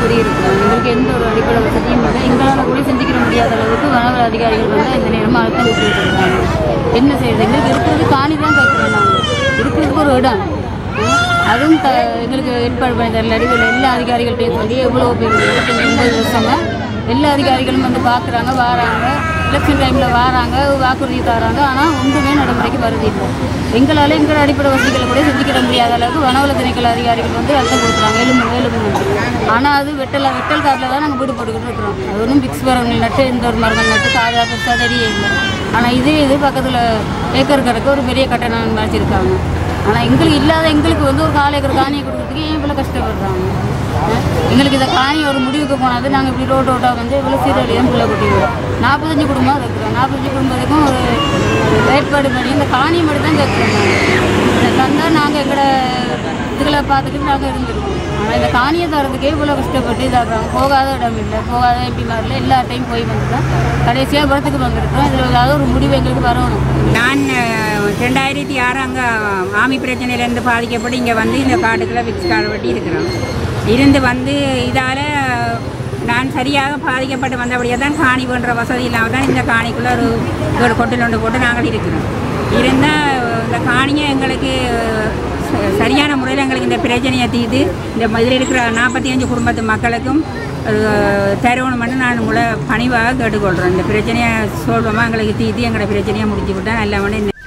குடியிருக்கிறோம். எங்களுக்கு எந்த ஒரு அடிப்படை வசதியும் இல்லை. எங்களால் கூட செஞ்சுக்கிற முடியாத அளவுக்கு வனவள அதிகாரிகள் வந்து இந்த நேரமாக அழுத்தம் கொடுத்துட்டு இருக்காங்க. என்ன செய்யுது? எங்களுக்கு இருக்கிறது காணி தான் கேட்குறோம். நாங்கள் இருக்கிறதுக்கு ஒரு இடம் அதுவும் எங்களுக்கு ஏற்பாடு பண்ணி தரல. எல்லா அதிகாரிகள்கிட்டையும் சொல்லி எவ்வளோ பேர் 29 வருஷமாக எல்லா அதிகாரிகளும் வந்து பார்க்குறாங்க, வராங்க, எலெக்ஷன் டைமில் வராங்க, வாக்குறுதி தராங்க. ஆனால் ஒன்றுமே நடைமுறைக்கு வருது இல்லை. எங்களால் எங்களோட அடிப்படை வசதிகளை கூட செஞ்சுக்கிற முடியாத அளவுக்கு வனவள திணைக்கள அதிகாரிகள் வந்து அழுத்தம் கொடுக்குறாங்க. எலும்பு ஆனால் அது வெட்டல் காட்டில் தான் நாங்கள் வீடு போட்டுக்கிட்டு இருக்கிறோம். அது ஒன்றும் பிக்ஸ் மரங்கள் நட்டு இந்த ஒரு மரங்கள் நட்டு காதா பெருசாக தெரிய இல்லை. ஆனால் இது பக்கத்தில் ஏக்கர் கணக்கு ஒரு பெரிய கட்டணம் வச்சுருக்காங்க. ஆனால் எங்களுக்கு இல்லாத எங்களுக்கு வந்து ஒரு 4 ஏக்கர் காணியை கொடுக்குறதுக்கு ஏன் இவ்வளோ கஷ்டப்படுறாங்க? எங்களுக்கு இந்த காணி ஒரு முடிவுக்கு போனது நாங்கள் இப்படி ரோட்டாக வந்து இவ்வளோ சீரழியும் பிள்ளை குட்டிடுவோம். 45 குடும்பம் இருக்கிறோம். 45 குடும்பத்துக்கும் ஒரு ஏற்பாடு பண்ணி இந்த காணியை மட்டும் தான் கேட்குறோம். இதை தந்தால் நாங்கள் எங்களோட இதுகளை பார்த்துக்கிட்டு நாங்கள் இருந்துருக்கோம். ஆனால் இந்த காணியை தரதுக்கே இவ்வளோ கஷ்டப்பட்டு இதாகிறாங்க. போகாத இடம் இல்லை, போகாத எம்பி மாதிரில எல்லா டைம் போய் வந்து தான் கடைசியாக படத்துக்கு வந்துருக்கோம். இதில் ஏதாவது ஒரு முடிவு எங்களுக்கு வரணும். நான் 2006 அங்கே ஆமி பிரச்சனையிலேருந்து பாதிக்கப்பட்டு இங்கே வந்து இந்த காட்டுக்குள்ளே விக்ஸ் காடு வெட்டி இருக்கிறோம். இருந்து வந்து இதால் நான் சரியாக பாதிக்கப்பட்டு வந்தபடியாக தான் காணி போன்ற வசதி இல்லாமல் தான் இந்த காணிக்குள்ளே ஒரு கொட்டில் ஒன்று போட்டு நாங்கள் இருக்கிறோம். இருந்தால் இந்த காணியை எங்களுக்கு சரியான முறையில் எங்களுக்கு இந்த பிரச்சனையை தீர்த்து இந்த இதில் இருக்கிற 45 குடும்பத்து மக்களுக்கும் தருவணுமென்று நான் பணிவாக கேட்டுக்கொள்கிறேன். இந்த பிரச்சனையை சொல்வோமா எங்களுக்கு தீர்த்து எங்களோட பிரச்சனையை முடிச்சு விட்டால் நல்லவனே.